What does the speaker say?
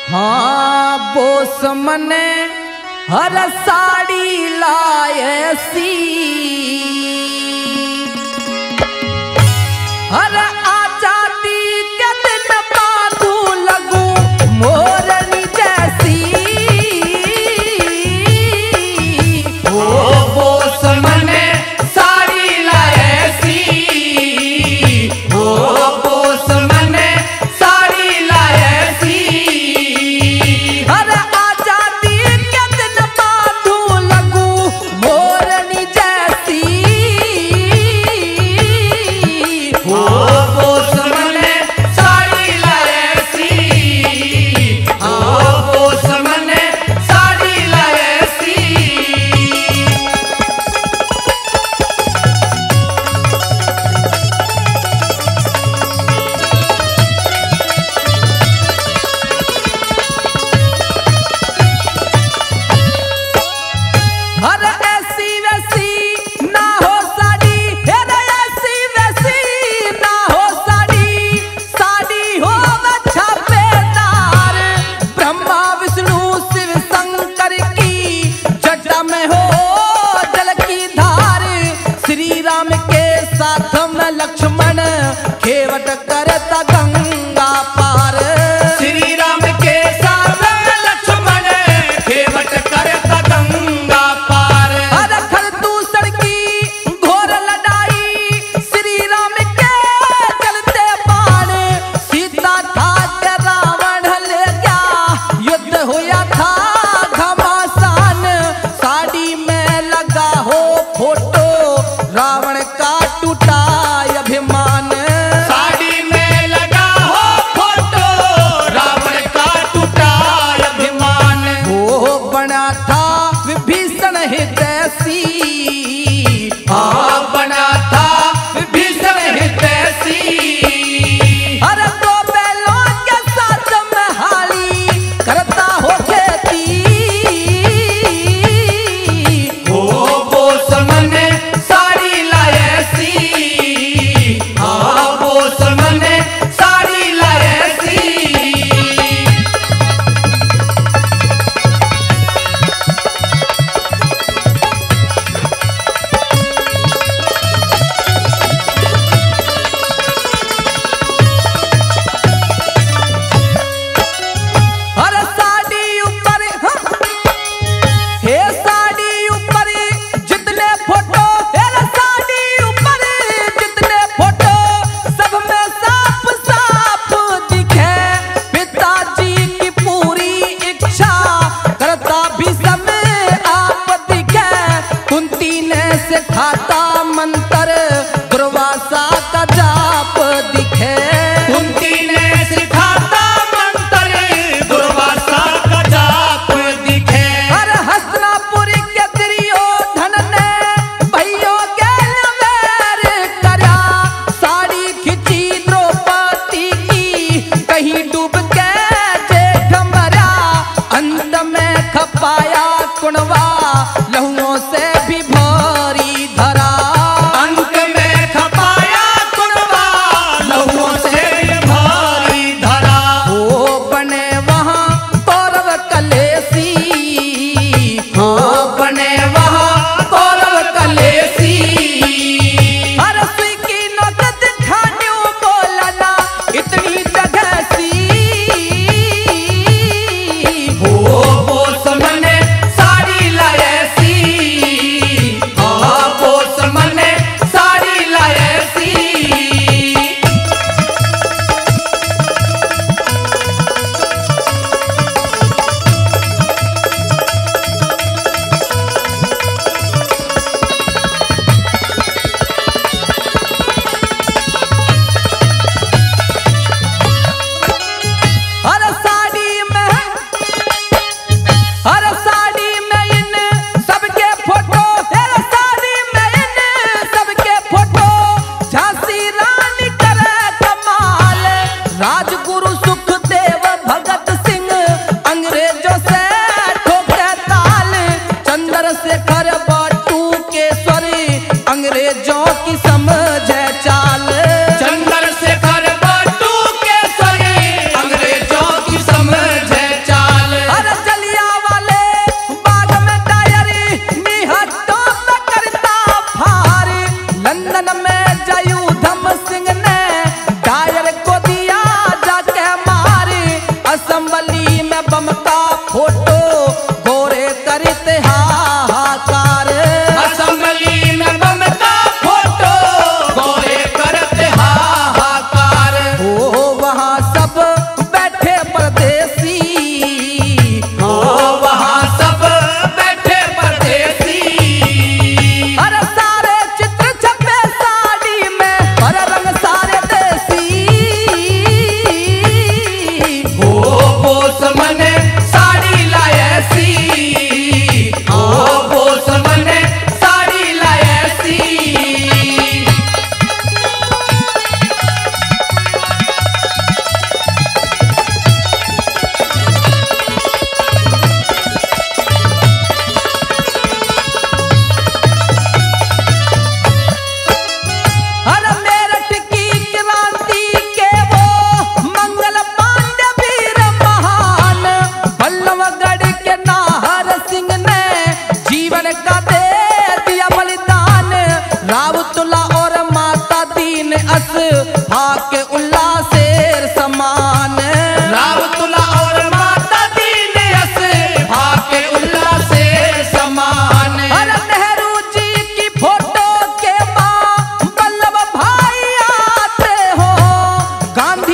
हाँ बोस मने हर साड़ी लाए सी हर आजादी के दिन बातू लगू मोरनी जैसी ओ बोस मने साड़ी लाए सी ओ बोस मने साड़ी लाए सी हर आजादी के दिन बातू लगू मोरनी जैसी ओ बोस मने साड़ी लाए सी ओ बोस मने साड़ी लाए सी हर ऐसी वैसी ना हो साड़ी हर ऐसी वैसी ना हो साड़ी साड़ी हो छापेदार ब्रह्मा विष्णु शिव शंकर की जटा में हो जल की धार श्री राम के साथ में लक्ष्मण खेवट करता गंगा पार श्री राम के साथ लक्ष्मण खेवट करता गंगा पार हर खरदूषण की घोर लड़ाई श्री राम के चलते बाण सीता था के रावण ले गया युद्ध हुआ था घमासान साड़ी में लगा हो फोटो रावण का टूटा अभिमान साड़ी में भाके उल्लासेर समान। रावतुल्ला और माता दीनयस भाके उल्लासेर समान। अरे नेहरू जी की फोटो के मां वल्लभ भाई आते हो, गांधी